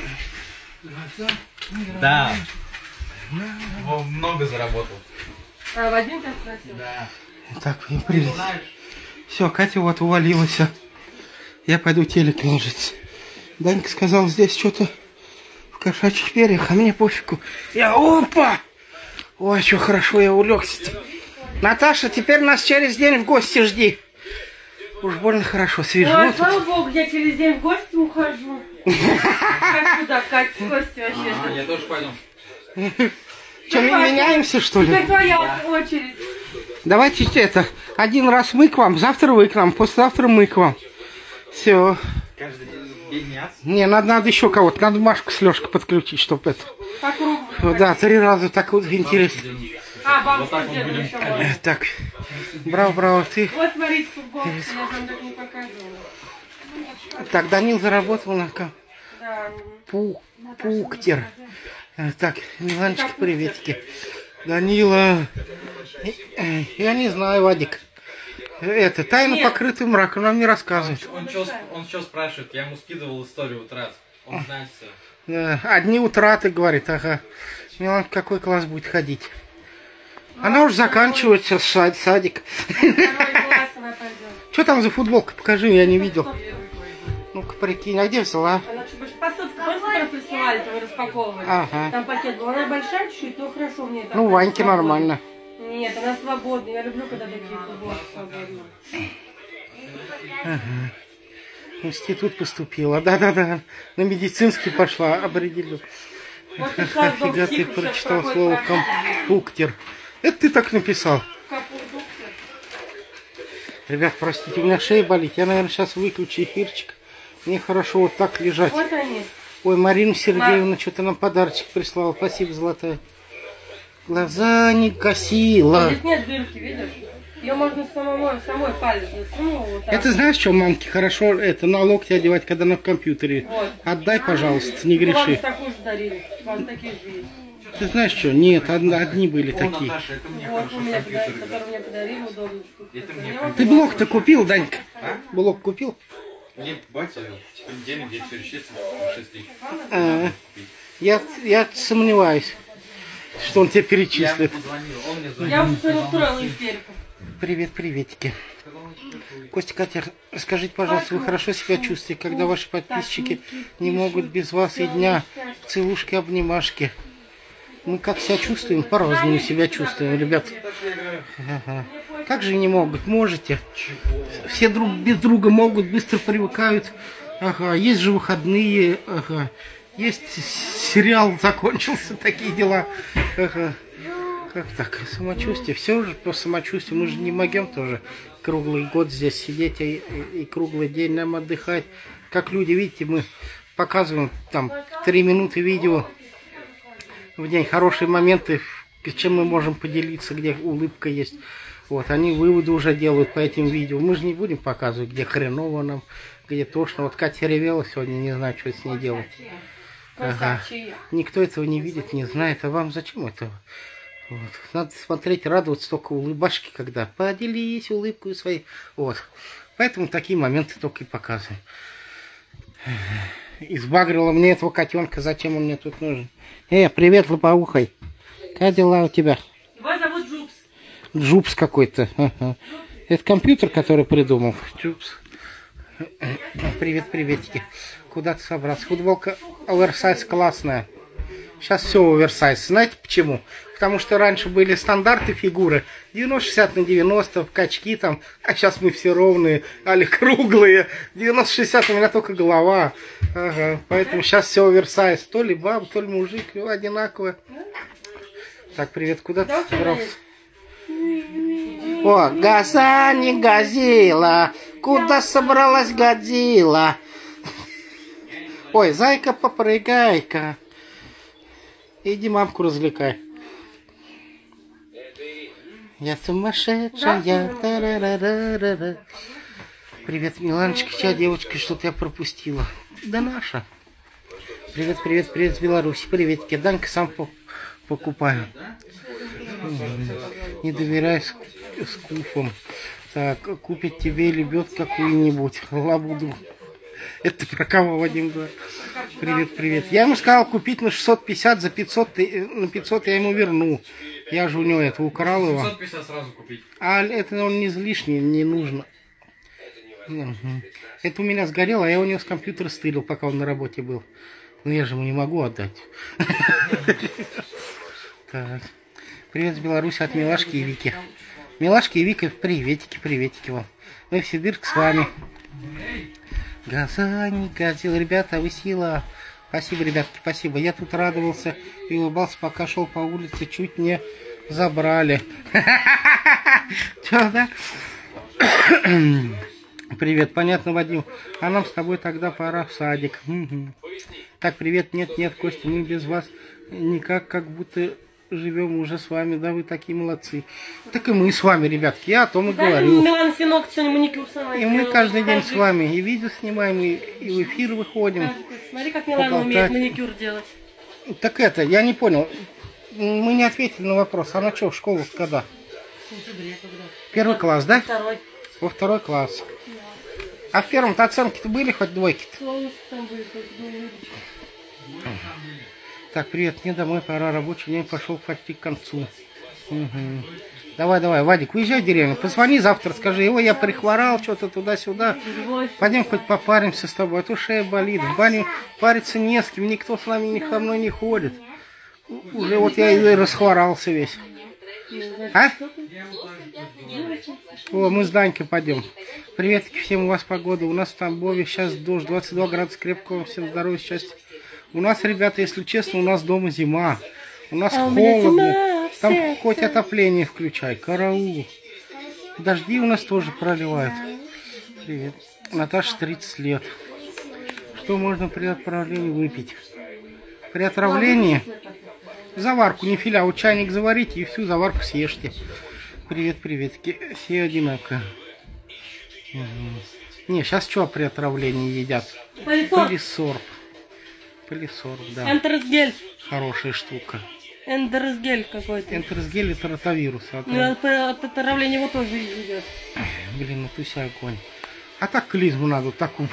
Да. Вов много заработал. А, Вадим тебя спросил? Да. Так, и привет. Все, Катя вот увалилась. Я пойду телек ложиться. Данька сказал, здесь что-то в кошачьих перьях, а мне пофигу. Я опа! Ой, что хорошо, я улегся. Наташа, теперь нас через день в гости жди. Уж больно хорошо, свежо. Ой, тут. слава богу, я через день в гости ухожу. Как сюда, Катя, с Костей вообще. А, я тоже пойду. Что, мы меняемся, что ли? Теперь твоя очередь. Давайте это, один раз мы к вам, завтра вы к нам, послезавтра мы к вам. Все. Каждый день мясо. Не, надо, надо еще кого-то, надо Машку с Лешкой подключить, чтобы это. По кругу. Да, три раза так вот интересно. А, бабушка с дедом еще можно. Так, браво, браво, ты. Вот, смотрите, футболку, я вам так не показывала. Так, Данил заработал на ком. Да. Пу, Пуктер. Э, Так, Миланочка, приветики. Данила. Э, э, Я не знаю, Вадик. Э, Это, тайна покрытым мраком, нам не рассказывают. Он что он чё спрашивает? Я ему скидывал историю вот раз. Он знает все. Э, Одни утраты, говорит, ага. Миланка, какой класс будет ходить? Она уже заканчивается, сад- садик. Второй класс она пойдет. Что там за футболка? Покажи, я не видел. Ну-ка, прикинь, а где взяла? Она чуть больше посылку, помните, которую присылали, то вы распаковывали? Ага. Там пакет был. Она большая чуть-чуть, но хорошо мне. Ну, Ваньке нормально. Нет, она свободная. Я люблю, когда такие футболки свободные. В институт поступила. Да-да-да. На медицинский пошла, определю. Вот сейчас дом Фига ты псих еще прочитал какой-то слово компуктер. Это ты так написал. компуктер. Ребят, простите, у меня шея болит. Я, наверное, сейчас выключу эфирчик. Мне хорошо вот так лежать. Вот они. Ой, Марина Сергеевна что-то нам подарочек прислала. Спасибо, золотая. Глаза не косила. Здесь нет дырки, видишь? Ее можно самому, самой палец засунул вот так. Это знаешь, что, мамки, хорошо это на локти одевать, когда на компьютере. Вот. Отдай, пожалуйста, не Ну, вам греши. такую же дарили. У вас такие же есть. Ты знаешь что? Нет, од- одни были О, такие. Наташа, это мне Вот у хорошо меня, компьютер. подарили, который мне подарили, удобно. Это мне Я вам Ты блок-то купил, Данька? Блок купил? Мне батя в понедельник где-то перечислил шесть тысяч. А, я, я сомневаюсь, что он тебе Я ему перечислит. позвонил, он мне звонил. Я уже сегодня устроила истерику. Привет, приветики. Костя, Катя, скажите, пожалуйста, вы хорошо себя чувствуете, когда ваши подписчики не могут без вас и дня? Целушки, обнимашки. Мы как себя чувствуем, по-разному себя чувствуем, ребят. Ага. Как же не могут? Можете. Все друг без друга могут, быстро привыкают. Ага. Есть же выходные. Ага. Есть сериал закончился, такие дела. Ага. Как так? Самочувствие. Все же по самочувствию. Мы же не могем тоже круглый год здесь сидеть и, и, и круглый день нам отдыхать. Как люди, видите, мы показываем там три минуты видео в день, хорошие моменты, с чем мы можем поделиться, где улыбка есть. Вот, они выводы уже делают по этим видео. Мы же не будем показывать, где хреново нам, где тошно. Вот Катя ревела сегодня, не знаю, что с ней делать. Ага. Никто этого не видит, не знает. А вам зачем это? Вот. Надо смотреть, радоваться только улыбашки, когда поделись улыбкой своей. Вот. Поэтому такие моменты только и показываем. Избагрила мне этого котенка, зачем он мне тут нужен? Э, привет, лопоухой. Как дела у тебя? Его зовут Джупс. Джупс какой-то. Ага. Это компьютер, который придумал. Джупс. Привет, приветики. Куда ты собрался? Футболка оверсайз классная. Сейчас все оверсайз. Знаете почему? Потому что раньше были стандарты фигуры. девяносто шестьдесят на девяносто, качки там. А сейчас мы все ровные, али круглые. девяносто шестьдесят у меня только голова. Ага. Поэтому сейчас все оверсайз. То ли баба, то ли мужик. Одинаково. Так, привет. Куда ты собрался? О, газа не газила. Куда собралась годила? Ой, зайка, попрыгай-ка. Иди мамку развлекай. Я сумасшедшая. Та-ра-ра-ра-ра-ра. Привет, Миланочка. Чья девочка, что-то я пропустила? Да наша. Привет, привет, привет с Беларуси. Приветики. Данька сам по покупаю. Не доверяй с, с куфом. Так, купит тебе лебедку какую-нибудь. Лабуду. Это про кого, Вадим, говорит? Привет, привет. Я ему сказал купить на шестьсот пятьдесят, за пятьсот, на пятьсот я ему верну. Я же у него это украл его. шестьсот пятьдесят сразу купить. А это он не излишний, не нужно. Это у меня сгорело, а я у него с компьютера стырил, пока он на работе был. Но я же ему не могу отдать. Так. Привет с Беларуси от Милашки и Вики. Милашки и Вика, приветики, приветики вам. Новосибирск с вами. Газа не газил, ребята, вы сила. Спасибо, ребятки, спасибо. Я тут радовался и улыбался, пока шел по улице, чуть не забрали. Че, да? Привет, понятно, Вадим. А нам с тобой тогда пора в садик. Так, привет, нет, нет, Костя, мы без вас никак, как будто живем уже с вами, да, вы такие молодцы. Так и мы с вами, ребятки, я о том и Да, говорю. Милана Синок сегодня маникюр сама И мы сделала. каждый день с Покажи. вами и видео снимаем, и, и в эфир выходим. Смотри, как Милана Поболтать. умеет маникюр делать. Так это, я не понял, мы не ответили на вопрос, она что, в школу когда? В сентябре когда? Первый класс, да? Второй. Во второй класс. А в первом-то оценки-то были, хоть двойки-то? Солнышко там будет, как бы. Так, привет, мне домой пора, рабочий день пошел почти к концу. Угу. Давай, давай, Вадик, уезжай в деревню, позвони завтра, скажи, его я прихворал, что-то туда-сюда. Пойдем хоть попаримся с тобой, а то шея болит. В баню париться не с кем, никто с нами со мной не ходит. Уже вот я и расхворался весь. А? О, мы с Данькой пойдем. Приветики всем, у вас погода. У нас в Тамбове сейчас дождь, двадцать два градуса крепкого, всем здоровья, счастья. У нас, ребята, если честно, у нас дома зима. У нас А у меня холодно. зима, Там все, хоть все. отопление включай. Караул. Дожди у нас тоже проливают. Привет. Наташа, тридцать лет. Что можно при отправлении выпить? При отравлении заварку, не филя, вот чайник заварите и всю заварку съешьте. Привет, приветки. Все одинаково. Угу. Не, сейчас что при отравлении едят? Пылесос. Пылесорб. Пылесорб, да. Энтерсгель. Хорошая штука. Энтерсгель какой-то. Энтерсгель это ротавирус. А то- Ну, от, от отравления его тоже идет. Блин, ну туся огонь. А так клизму надо, такую.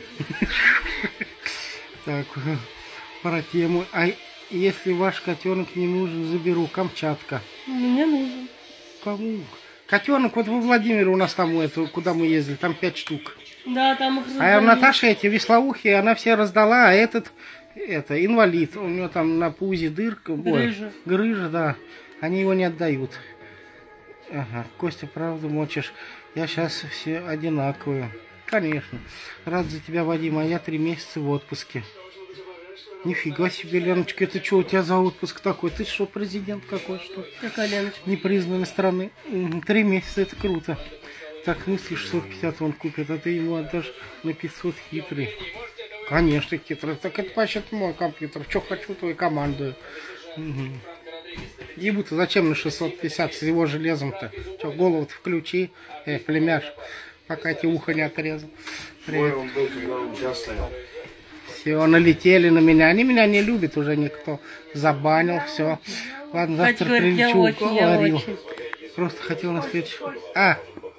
Так, про тему. А если ваш котенок не нужен, заберу. Камчатка. Мне нужен. Кому? Котенок, вот во Владимире у нас там, это, куда мы ездили, там пять штук. Да, там их А у раздали. Наташи эти веслоухие, она все раздала, а этот, это, инвалид. У него там на пузе дырка. ой, Грыжа. Грыжа, да. Они его не отдают. Ага, Костя, правда мочишь. Я сейчас все одинаковые. Конечно. Рад за тебя, Вадим, а я три месяца в отпуске. Нифига себе, Леночка, это что у тебя за отпуск такой? Ты что, президент какой, что? Какая Леночка? Непризнанной страны. Мгм, Три месяца, это круто. Так, мысли шестьсот пятьдесят он купит, а ты ему отдашь на пятьсот, хитрый. Конечно, хитрый. Так это вообще мой компьютер. Что хочу, то и командую. Угу. Ебу-то зачем на шестьсот пятьдесят с его железом-то? Что, голову-то включи, э, племяш, пока тебе ухо не отрезал. Привет. Он был, когда он у тебя стоял. Все, налетели на меня. Они меня не любят уже никто. Забанил, все. Ладно, завтра Катя говорит, я прилечу, очень, я говорил. очень. Просто хотел на следующий... А!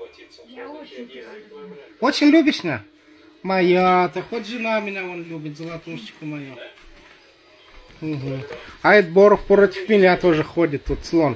Очень любишь меня? Моя-то, хоть жена меня вон любит, золотушечка моя. Угу. А этот Боров против меня тоже ходит, тут слон.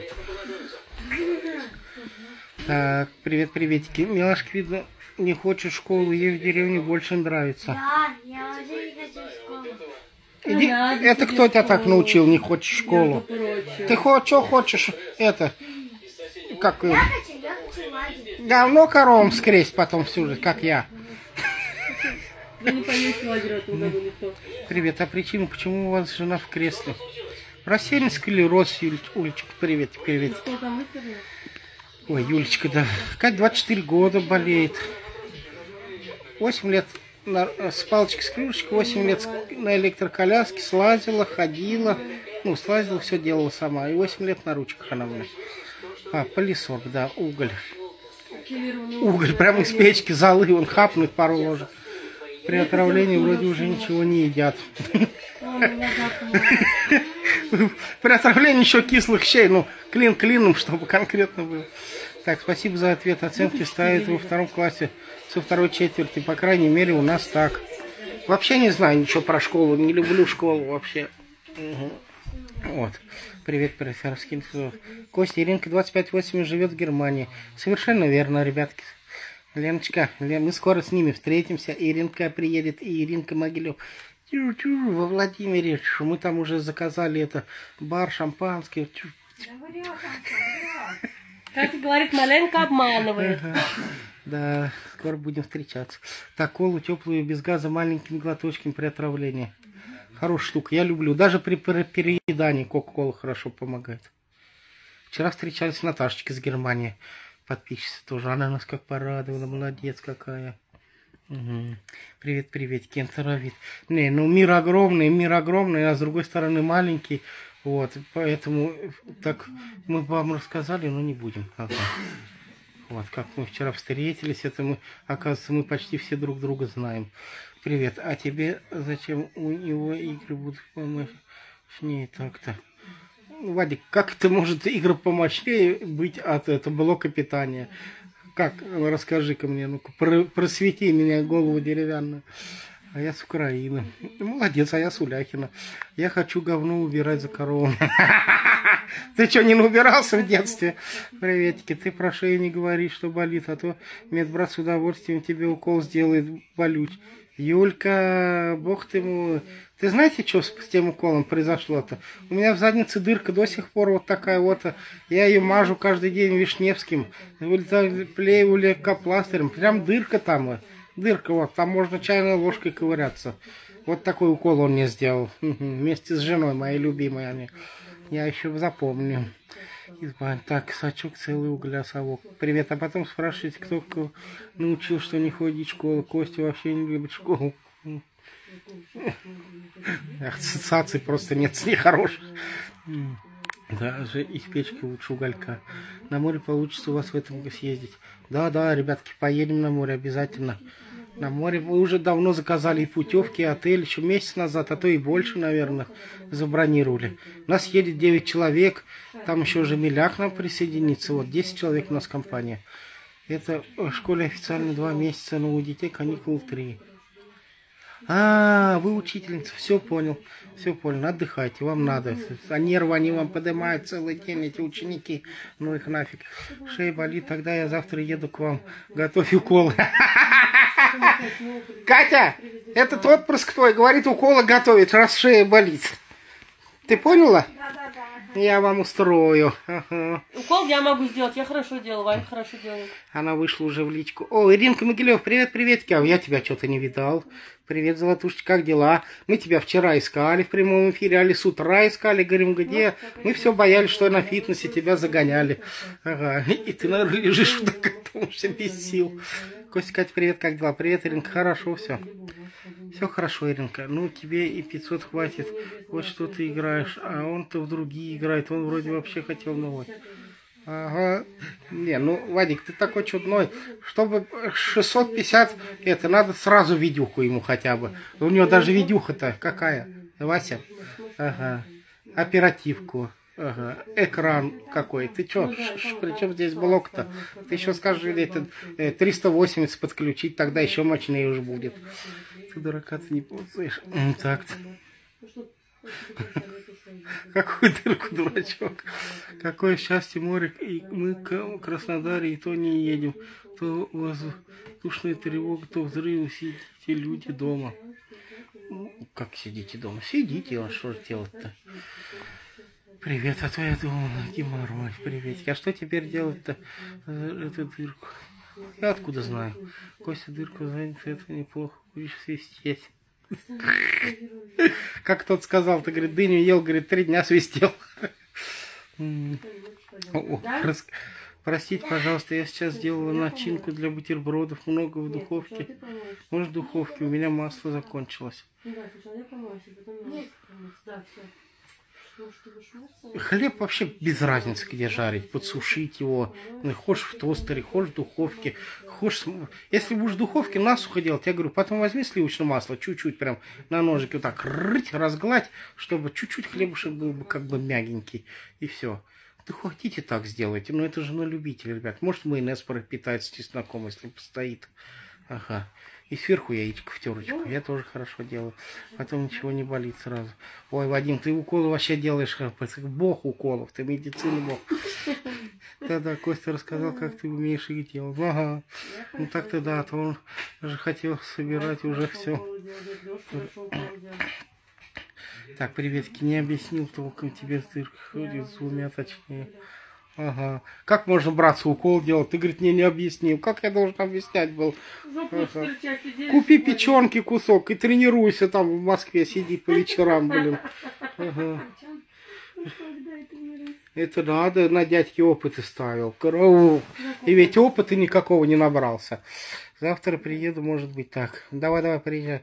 Так, привет, приветики. Милашка, видно, не хочет в школу, ей в деревне больше нравится. Да, я уже не хочу в школу. Иди, надо это тебе кто тебя так школу. научил, не хочешь в школу? Ты хоть что хочешь, это, как, э, Я хочу, я хочу лагерь. говно коровам скресть потом всю жизнь, как я. Вы не поедете в лагерь в этом году никто. Привет, а причина, почему у вас жена в кресле? Рассеянный склероз, Юлечка, Улечка, привет, привет. Что там выставили? Ой, Юлечка, да. Кать двадцать четыре года болеет. восемь лет на, с палочкой с кружечкой, восемь лет с- на электроколяске, слазила, ходила. Ну, слазила, все делала сама. И восемь лет на ручках она была. А, пылесок, да, уголь. Уголь прямо из печки, золы, он хапнуть пару ложек. При отравлении вроде уже ничего не едят. При отравлении еще кислых щей, ну, клин клином, чтобы конкретно было. Так, спасибо за ответ. Оценки ставят во втором классе со второй четверти. По крайней мере, у нас так. Вообще не знаю ничего про школу, не люблю школу вообще. Угу. Вот. Привет, профессор Скинфилов. Костя, Иринка двадцать пять восемь живет в Германии. Совершенно верно, ребятки. Леночка, Лен, мы скоро с ними встретимся. Иринка приедет, и Иринка Могилев. Во Владимире. Мы там уже заказали это бар, шампанское. Катя говорит, маленько обманывает. Да, скоро будем встречаться. Так, колу теплую без газа маленькими глоточками при отравлении. Хорошая штука, я люблю. Даже при переедании кока-кола хорошо помогает. Вчера встречались с Наташечкой из Германии. Подписчица тоже. Она нас как порадовала. Молодец какая. Угу. Привет, привет, Кент Равит. Не, ну мир огромный, мир огромный, а с другой стороны маленький. Вот, поэтому так мы вам рассказали, но не будем. Ага. Вот, как мы вчера встретились, это мы, оказывается, мы почти все друг друга знаем. Привет, а тебе зачем у него игры будут помощнее так-то? Вадик, как это может игры помощнее быть от этого блока питания? Как? Расскажи-ка мне, ну-ка, просвети меня, голову деревянную. А я с Украины. Молодец, а я с Уляхина. Я хочу говно убирать за корову. Ты что, не убирался в детстве? Приветики, ты про шею не говори, что болит, а то медбрат с удовольствием тебе укол сделает болюч. Юлька, бог ты мой. Ты знаете, что с тем уколом произошло-то? У меня в заднице дырка до сих пор вот такая вот. Я ее мажу каждый день вишневским. Плею лейкопластырем. Прям дырка там. Дырка вот. Там можно чайной ложкой ковыряться. Вот такой укол он мне сделал. Вместе с женой моей любимой. Они. Я еще запомню. Так, сачок целый угля совок. Привет, а потом спрашивайте, кто кого научил, что не ходить в школу. Костя вообще не любит школу. Ассоциаций просто нет с нехороших. Даже из печки лучше уголька. На море получится у вас в этом съездить. Да, да, ребятки, поедем на море обязательно. На море мы уже давно заказали и путевки, и отель. Еще месяц назад, а то и больше, наверное, забронировали. У нас едет девять человек. Там еще Жемиля к нам присоединится. Вот десять человек у нас компания. Это в школе официально два месяца, но у детей каникул три. А, вы учительница, все понял, все понял, отдыхайте, вам надо. А нервы они вам поднимают целый день, эти ученики, ну их нафиг. Шея болит, тогда я завтра еду к вам, готовь уколы. Катя, этот отпрыск твой говорит, уколы готовит, раз шея болит. Ты поняла? Я вам устрою. Ага. Укол я могу сделать, я хорошо делаю, Ваня хорошо делает. Она вышла уже в личку. О, Иринка Могилев, привет, привет, Кяв. Я тебя что-то не видал. Привет, Золотушечка, как дела? Мы тебя вчера искали в прямом эфире, али с утра искали, говорим, где? Мы все боялись, что на фитнесе тебя загоняли. Ага, и ты, наверное, лежишь вот так, потому что без сил. Костя, Катя, привет, как дела? Привет, Иринка, хорошо все. Все хорошо, Иринка. Ну, тебе и пятьсот хватит. Вот что ты играешь, а он-то в другие играет. Он вроде вообще хотел новый. Ага. Не, ну, Вадик, ты такой чудной. Чтобы шестьсот пятьдесят, это надо сразу видюху ему хотя бы. У него даже видюха-то какая? Вася? Ага. Оперативку. Ага. Экран какой. Ты чё? Причем здесь блок-то? Ты еще скажи, это э, триста восемьдесят подключить, тогда еще мощнее уже будет. Ты дурака ты не путаешь. Так-то. Какую дырку, дурачок? Какое счастье море, и мы в Краснодаре, и то не едем. То воздушная тревога, то взрывы, сидите люди дома. Как сидите дома? Сидите, а что делать-то? Привет, а то я думал, геморрой, приветик. А что теперь делать-то? Эту дырку. Я откуда знаю? Костя, дырку занят, это неплохо. Будешь свистеть. Как тот сказал, ты, говорит, дыню ел, говорит, три дня свистел. Простите, пожалуйста, я сейчас сделала начинку для бутербродов, много в духовке. Может, в духовке, у меня масло закончилось. Хлеб вообще без разницы, где жарить. Подсушить его. Ну, хочешь в тостере, хочешь в духовке. Хочешь... Если будешь в духовке насухо делать, я говорю, потом возьми сливочное масло, чуть-чуть прям на ножике вот так рыть, разгладь, чтобы чуть-чуть хлебушек был бы как бы мягенький. И все. Да хотите так сделайте, но это же на любителя, ребят. Может майонез пропитать с чесноком, если постоит. Ага. И сверху яичко в терочку. Я тоже хорошо делаю. Потом ничего не болит сразу. Ой, Вадим, ты уколы вообще делаешь, как бог уколов. Ты медицины бог. Да-да, Костя рассказал, как ты умеешь их делать. Ага. Ну так-то да, то он же хотел собирать уже все. Так, приветики, не объяснил толком тебе, ты ходит с двумя точнее. Ага. Как можно браться укол делать? Ты, говорит, мне не объяснил. Как я должен объяснять был? Ага. Купи печенки кусок и тренируйся там в Москве, сиди по вечерам, блин. Ага. Это надо, на дядьке опыты ставил. Караул. И ведь опыта никакого не набрался. Завтра приеду, может быть, так. Давай, давай, приезжай.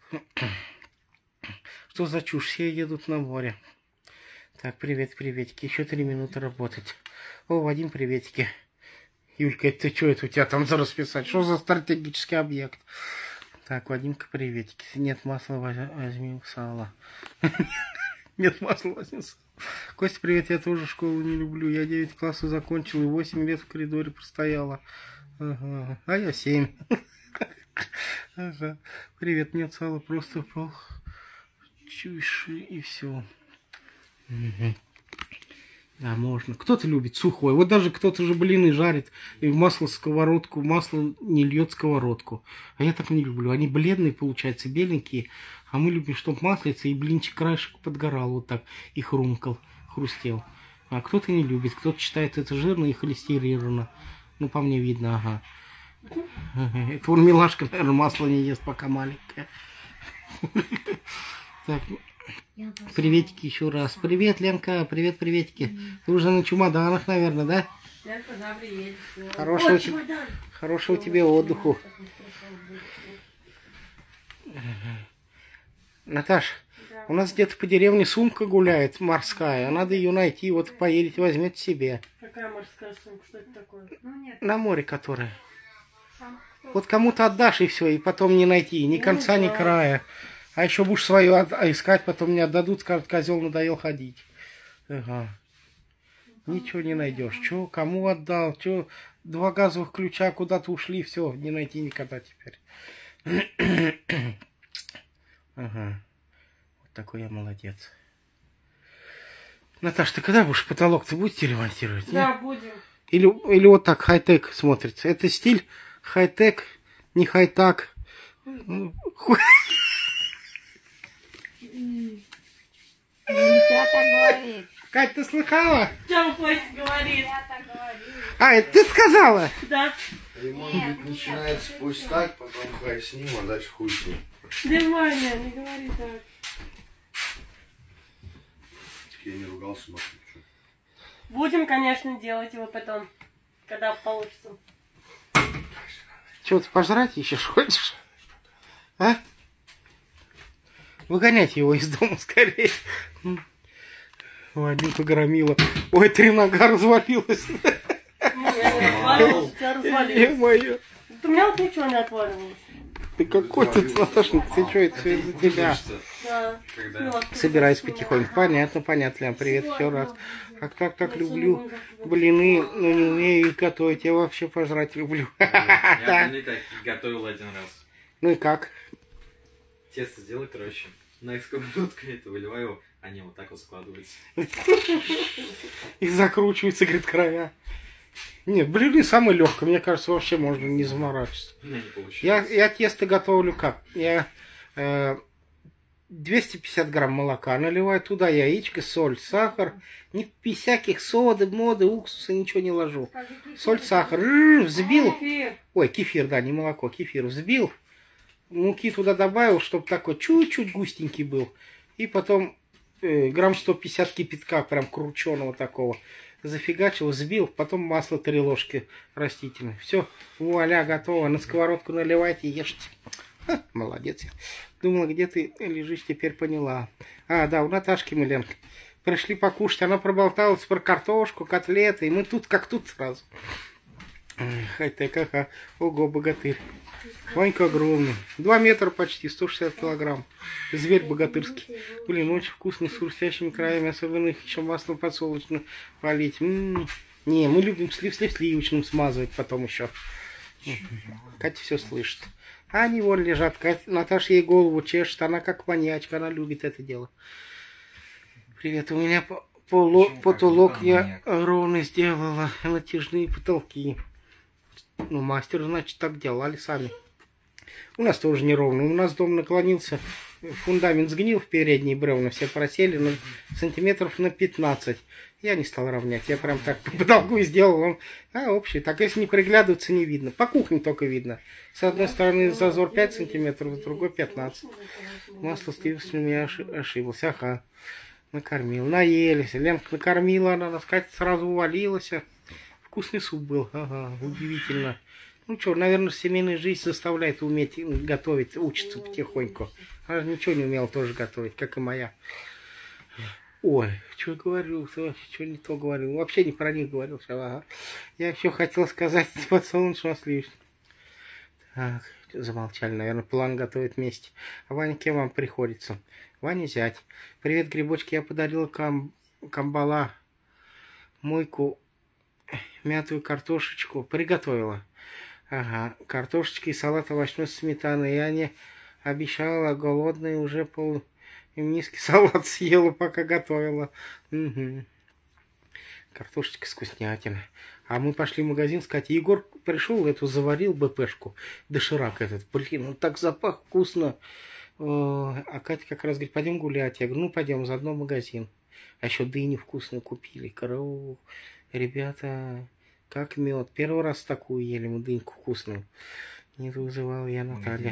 Что за чушь? Все едут на море. Так, привет, приветики. Еще три минуты работать. О, Вадим, приветики. Юлька, это что это у тебя там за расписать? Что за стратегический объект? Так, Вадимка, приветики. Нет масла, возьми сало. Нет масла, возьми сало. Костя, привет, я тоже школу не люблю. Я девять классов закончил и восемь лет в коридоре простояла. Ага. А я семь. Ага. Привет, нет сала, просто пол. Чуши и все. Угу. Да, можно. Кто-то любит сухой. Вот даже кто-то же блины жарит и в масло сковородку. Масло не льет сковородку. А я так не люблю. Они бледные, получаются, беленькие. А мы любим, чтобы маслица и блинчик краешек подгорал вот так. И хрумкал, хрустел. А кто-то не любит. Кто-то считает это жирно и холестерировано. Ну, по мне видно, ага. Это вон милашка, наверное, масло не ест, пока маленькая. Так, приветики еще раз. Привет, Ленка, привет, приветики. Ты уже на чемоданах, наверное, да? Хорошего, тебе, хорошего тебе отдыху. Наташ, у нас где-то по деревне сумка гуляет морская. Надо ее найти, вот поедете, возьмете себе. Какая морская сумка? Что это такое? На море которая. Вот кому-то отдашь и все, и потом не найти. Ни конца, ни края. А еще будешь свою искать, потом не отдадут, скажут, козел надоел ходить. Ага. Ничего не найдешь. Че, кому отдал? Че, два газовых ключа куда-то ушли, все, не найти никогда теперь. Ага. Вот такой я молодец. Наташ, ты когда будешь потолок-то будете ремонтировать? Да, нет? будем. Или, или вот так хай-тек смотрится. Это стиль хай-тек, не хай-так. Нельзя так говорить. Кать, ты слыхала? Что Костя говорит? Нельзя так говорить. А, это ты сказала? Да. Ремонт начинается пусть так, потом хай с ним, а дальше хуй с ним. Да, Ваня, не говори так. Я не ругался, но что. Будем, конечно, делать его потом, когда получится. Чего ты пожрать еще хочешь? А? Выгонять его из дома скорее. Вадимка громила. Ой, три нога развалилась. Ну, я не отваливалась, у тебя развалилось. Е-мое. У меня вот ничего не отваливалось. Ты какой ты, Наташа, ты что, это все из-за тебя? Да. Когда? Собираюсь потихоньку. Понятно, понятно, Лям, привет еще раз. Как так, так люблю блины, но не умею их готовить. Я вообще пожрать люблю. Я не так готовил один раз. Ну и как? Тесто сделай проще. На сковородку это выливаю, они вот так вот складываются. И закручиваются, говорит, края. Нет, блины самое легкое. Мне кажется, вообще можно не заморачиваться. У меня не получилось. Я, я тесто готовлю как? Я э, двести пятьдесят грамм молока наливаю, туда яичко, соль, сахар. Ни всяких соды, моды, уксуса, ничего не ложу. Соль, сахар. Р-р, взбил. Ой, кефир, да, не молоко, кефир. Взбил. Муки туда добавил, чтобы такой чуть-чуть густенький был. И потом э, грамм сто пятьдесят кипятка, прям крученого такого. Зафигачил, взбил, потом масло три ложки растительное. Все, вуаля, готово. На сковородку наливайте и ешьте. Ха, молодец. Думала, где ты лежишь, теперь поняла. А, да, у Наташки мы, Ленка. пришли покушать, она проболталась про картошку, котлеты, и мы тут как тут сразу. Хотя как, ого, богатырь. Ванька огромный. Два метра почти, сто шестьдесят килограмм. Зверь богатырский. Блин, очень вкусный, с хрустящими краями, особенно их еще маслом подсолнечным полить. М-м-м. Не, мы любим слив слив сливочным смазывать потом еще. Катя все слышит. А они вон лежат. Катя, Наташа ей голову чешет, она как маньячка, она любит это дело. Привет, у меня потолок я ровно сделала, натяжные потолки. Ну, мастер, значит, так делали сами. У нас тоже неровно. У нас дом наклонился, фундамент сгнил в передние бревна, все просели на сантиметров на пятнадцать. Я не стал равнять, я прям так по потолку и сделал. Он, а, общий. Так, если не приглядываться, не видно. По кухне только видно. С одной стороны зазор пять сантиметров, с другой пятнадцать. Масло сливочным я ошибался. Ага. Накормил. Наелись. Ленка накормила, она, так сказать, сразу увалилась. Вкусный суп был. Ага, удивительно. Ну что, наверное, семейная жизнь заставляет уметь готовить, учиться потихоньку. Она же ничего не умела тоже готовить, как и моя. Ой, что говорю, что не то говорил. Вообще не про них говорил. Ага. Я еще хотел сказать подсолнечного сливочного. Так, замолчали, наверное, план готовить вместе. А Ваня кем вам приходится? Ваня зять. Привет, грибочки, я подарила кам... камбала, мойку, мятую картошечку. Приготовила. Ага, картошечки и салат овощной с сметаной. Я не обещала, голодная, уже пол миски салат съела, пока готовила. Угу. Картошечка с вкуснятиной. А мы пошли в магазин с Катей. Егор пришел, эту заварил БПшку. Доширак этот. Блин, он так запах вкусно. А Катя как раз говорит, пойдем гулять. Я говорю, ну пойдем, заодно в магазин. А еще дыни вкусно купили. Корову. Ребята, как мед. Первый раз такую ели мы, дыньку вкусную. Не вызывала я Наталья.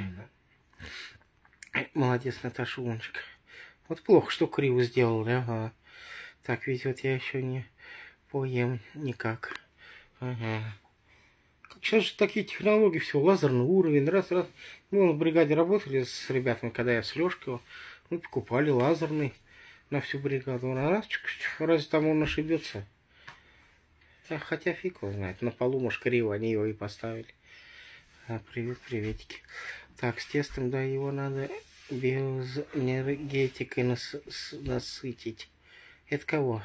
Молодец, Наташа, умничка. Вот плохо, что криво сделали. Ага. Так, ведь вот я еще не поем никак. Ага. Сейчас же такие технологии, все, лазерный уровень, раз-раз. Мы в бригаде работали с ребятами, когда я с Лешкой, мы покупали лазерный на всю бригаду. А раз, разве там он ошибется? А, хотя фиг его знает, на полу, может, криво, они его и поставили. А, привет, приветики. Так, с тестом, да, его надо биоэнергетикой нас насытить. Это кого?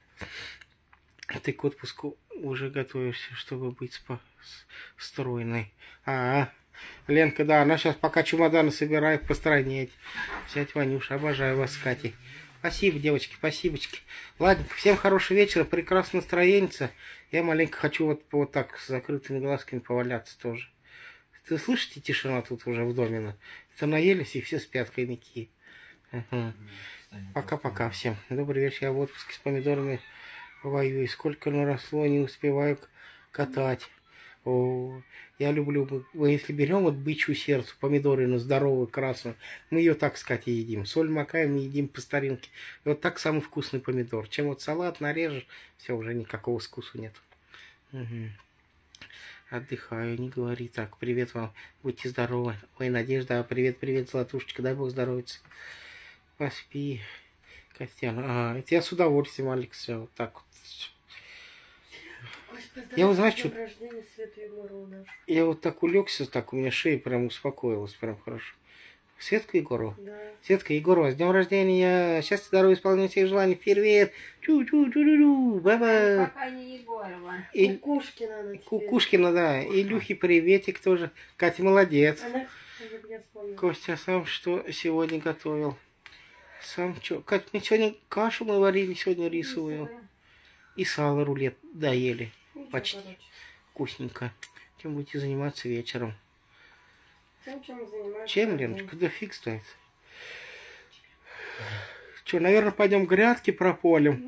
Ты к отпуску уже готовишься, чтобы быть спо стройной. А, -а, Ленка, да, она сейчас пока чемоданы собирает постранеть. Взять Ванюша, обожаю вас с Катей. Спасибо, девочки, спасибочки. Ладно, всем хорошего вечера, прекрасного настроения. Я маленько хочу вот, вот так с закрытыми глазками поваляться тоже. Вы слышите, тишина тут уже в доме? Это наелись и все спят, хомяки. Пока-пока всем. Добрый вечер, я в отпуске с помидорами воюю. Сколько наросло, не успеваю катать. О, я люблю, мы если берем вот бычью сердцу, помидоры на здоровую, красную, мы ее так, кстати, едим. Соль макаем и едим по старинке. И вот так самый вкусный помидор. Чем вот салат нарежешь, все, уже никакого вкуса нет. Угу. Отдыхаю, не говори так. Привет вам, будьте здоровы. Ой, Надежда, привет, привет, Золотушечка, дай Бог здоровиться. Поспи, Костян. А, это я с удовольствием, Алекс, все вот так вот. Я вот, знаешь, что... Я вот так улегся, так у меня шея прям успокоилась, прям хорошо. Светка Егорова? Да. Светка Егорова, с днем рождения, счастья, здоровья, исполнения всех желаний, привет, чу-чу-чу-чу-чу, баба. Пока не Егорова. И... Кукушкина она теперь. Кукушкина, да, и Илюхе приветик тоже. Катя, молодец. Она... Костя, сам что сегодня готовил? Сам что? Катя, мы сегодня кашу мы варили, сегодня рисовую. И сало рулет доели. Почти. Вкусненько. Чем будете заниматься вечером? Чем, чем занимаешься? Чем, Леночка? Да фиг стоит. Что, наверное, пойдем грядки прополим?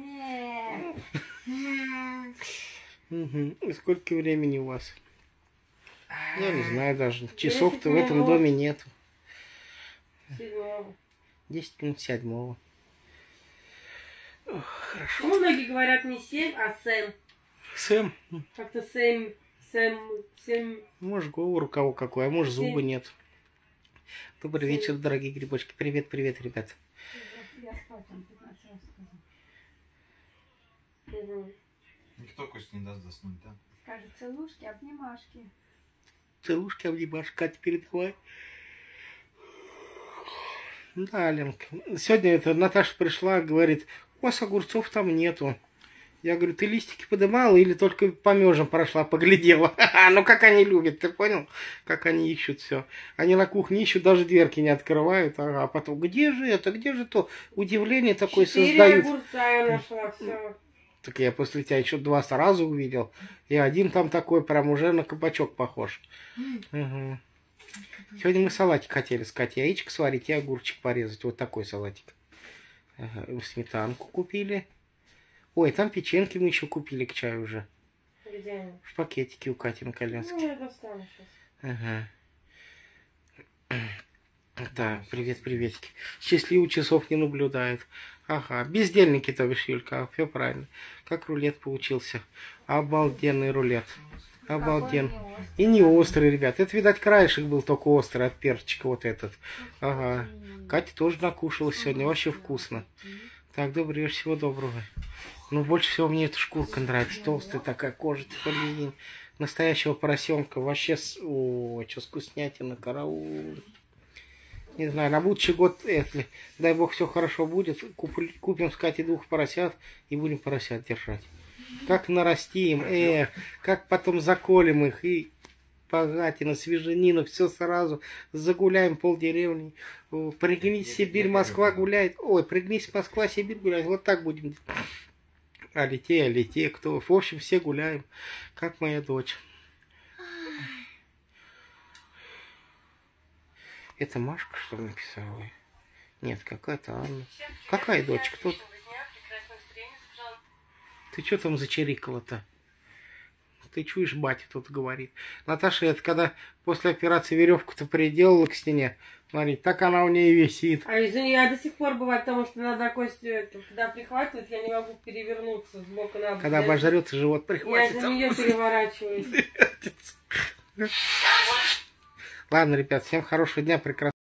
Нет. Угу. И сколько времени у вас? Я не знаю даже. Часов-то в этом доме нет. Седьмого. Десять минут седьмого. Ох, хорошо. Ну, многие говорят не семь, а сэм. Сэм? Как-то сэм, сэм, сэм. Может, говор у кого какой, а может, зубы Сэм. нет. Добрый вечер, дорогие грибочки. Привет, привет, ребят. Я спать там пятнадцать раз сказала. Угу. Никто Кость не даст заснуть, да? Скажи, целушки, обнимашки. Целушки, обнимашки, Катя, передавай. Да, Ленка. Сегодня это Наташа пришла, говорит, у вас огурцов там нету. Я говорю, ты листики подымала или только по межам прошла, поглядела? Ну, как они любят, ты понял? Как они ищут все. Они на кухне ищут, даже дверки не открывают. А потом, где же это, где же то? Удивление такое создают. Огурца я нашла, все. Так я после тебя еще два сразу увидел. И один там такой прям уже на кабачок похож. Угу. Сегодня мы салатик хотели с Катей. Яичко сварить и огурчик порезать. Вот такой салатик. Ага. Сметанку купили. Ой, там печеньки мы еще купили к чаю уже. Где они? В пакетике у Кати на коляске. Ну, я достану сейчас. Ага. Да, привет, приветики. Счастливых часов не наблюдает. Ага, бездельники, то бишь, Юлька, все правильно. Как рулет получился. Обалденный рулет. Обалденный. И не острый, ребят. Это, видать, краешек был только острый от перчика вот этот. Ага. Катя тоже накушалась сегодня. Вообще вкусно. Так, добрый вечер, всего доброго. Ну, больше всего мне эта шкурка нравится. Толстая такая кожа. Блин. Настоящего поросенка. Вообще, с... о, что вкуснятина, караул. Не знаю, на будущий год, если, дай бог, все хорошо будет, куп- купим с Катей двух поросят и будем поросят держать. Как нарастим, эх, как потом заколем их и погатина, свеженину, все сразу, загуляем полдеревни. О, пригнись, Сибирь, Москва гуляет. Ой, пригнись, Москва, Сибирь гуляет. Вот так будем. А летей, а летей, кто. В общем, все гуляем, как моя дочь. Это Машка, что ли, написала? Нет, какая-то Анна. Какая дочь? Кто? Ты что там зачирикала-то? Ты чуешь, батя тут говорит. Наташа, это когда после операции веревку-то приделала к стене. Смотри, так она у нее висит. А извини, я до сих пор бывает, потому что надо кость, когда прихватывает, я не могу перевернуться с боку на бок. Когда обожрется, живот Я прихватит. за нее переворачиваюсь. Ладно, ребят, всем хорошего дня, прекрасного.